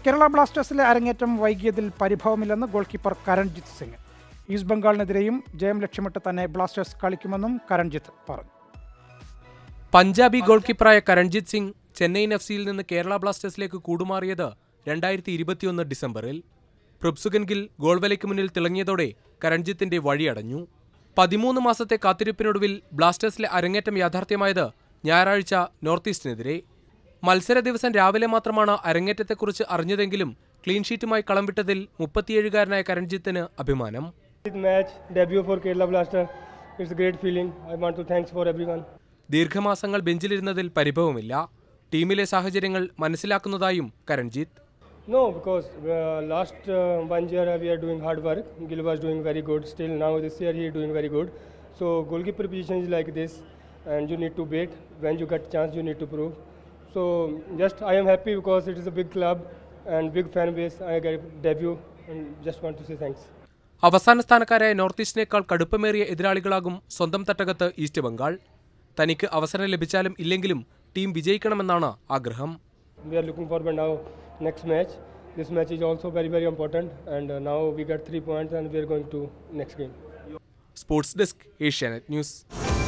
കേരള ബ്ലാസ്റ്റേഴ്സിലെ അരങ്ങേറ്റം വൈകിയതിൽ പരിഭവമില്ലെന്ന് goalkeeper Karanjit Singh. East ബംഗാളിനെതിരെയും ജയം ലക്ഷ്യമിട്ട് തന്നെ ബ്ലാസ്റ്റേഴ്സ് കളിക്കുമെന്നും കരൺജിത്ത് പറഞ്ഞു. പഞ്ചാബി ഗോൾ കീപ്പറായ കരൺജിത്ത് സിംഗ് ചെന്നൈയിൻ FC-യിൽ നിന്ന് കേരള ബ്ലാസ്റ്റേഴ്സിലേക്ക് കൂടുമാറിയത് 2021 ഡിസംബറിൽ. പ്രഭ്സുഗൻ ഗിൽ ഗോൾ വലയ്ക്ക് മുന്നിൽ തിളങ്ങിയതോടെ കരൺജിത്തിന്റെ വഴിയടഞ്ഞു. 13 മാസത്തെ കാത്തിരിപ്പിനൊടുവിൽ ബ്ലാസ്റ്റേഴ്സിലെ അരങ്ങേറ്റം യാഥാർത്ഥ്യമായത് ഞായറാഴ്ച നോർത്ത് ഈസ്റ്റിനെതിരെ. മത്സര ദിവസം രാവിലെ മാത്രമാണ് അരങ്ങേറ്റത്തെക്കുറിച്ച് അറിഞ്ഞതെങ്കിലും ക്ലീൻ ഷീറ്റുമായി കളം വിട്ടതിൽ 37-കാരനായ കരൺജിത്തിന് അഭിമാനം. ദീർഘമാസങ്ങൾ ബെഞ്ചിലിരുന്നതിൽ പരിഭവമില്ല. ടീമിലെ സാഹചര്യങ്ങൾ മനസ്സിലാക്കുന്നതായും Karanjit. No, because last 1 year we are doing hard work. Gil was doing very good. Still now this year he is doing very good. So goalkeeper position is like this, and you need to wait. When you get chance, you need to prove. So just I am happy because it is a big club and big fan base. I get debut and just want to say thanks. അവസാന സ്ഥാനക്കാരായ north ഈസ്റ്റിനേക്കാൾ കടുപ്പമേറിയ എതിരാളികളാകും സ്വന്തം തട്ടകത്ത് east Bengal. തനിക്ക് അവസരം ലഭിച്ചാലും ഇല്ലെങ്കിലും team വിജയിക്കണമെന്നാണ് ആഗ്രഹം. We are looking forward now next match. This match is also very important, and now we got 3 points and we are going to next game. Sports Desk, Asianet News.